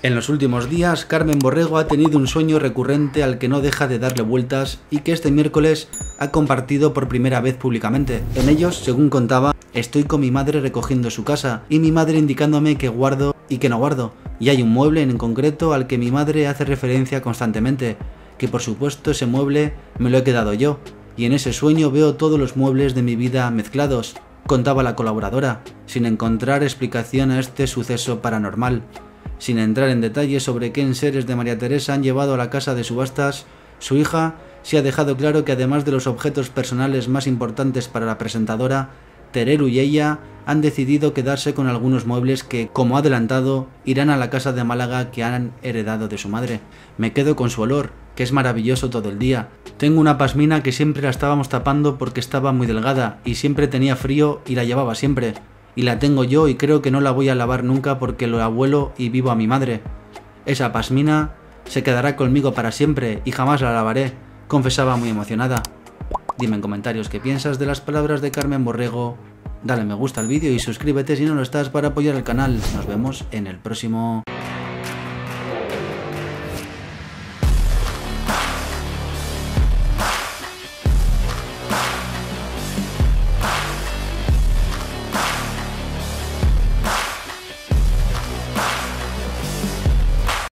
En los últimos días, Carmen Borrego ha tenido un sueño recurrente al que no deja de darle vueltas y que este miércoles ha compartido por primera vez públicamente. En ellos, según contaba, estoy con mi madre recogiendo su casa y mi madre indicándome que guardo y que no guardo. Y hay un mueble en concreto al que mi madre hace referencia constantemente, que por supuesto ese mueble me lo he quedado yo. Y en ese sueño veo todos los muebles de mi vida mezclados, contaba la colaboradora, sin encontrar explicación a este suceso paranormal. Sin entrar en detalles sobre qué enseres de María Teresa han llevado a la casa de subastas, su hija sí ha dejado claro que además de los objetos personales más importantes para la presentadora, Tereru y ella han decidido quedarse con algunos muebles que, como ha adelantado, irán a la casa de Málaga que han heredado de su madre. Me quedo con su olor, que es maravilloso todo el día. Tengo una pasmina que siempre la estábamos tapando porque estaba muy delgada y siempre tenía frío y la llevaba siempre. Y la tengo yo y creo que no la voy a lavar nunca porque lo abuelo y vivo a mi madre. Esa pasmina se quedará conmigo para siempre y jamás la lavaré, confesaba muy emocionada. Dime en comentarios qué piensas de las palabras de Carmen Borrego, dale me gusta al vídeo y suscríbete si no lo estás para apoyar el canal. Nos vemos en el próximo.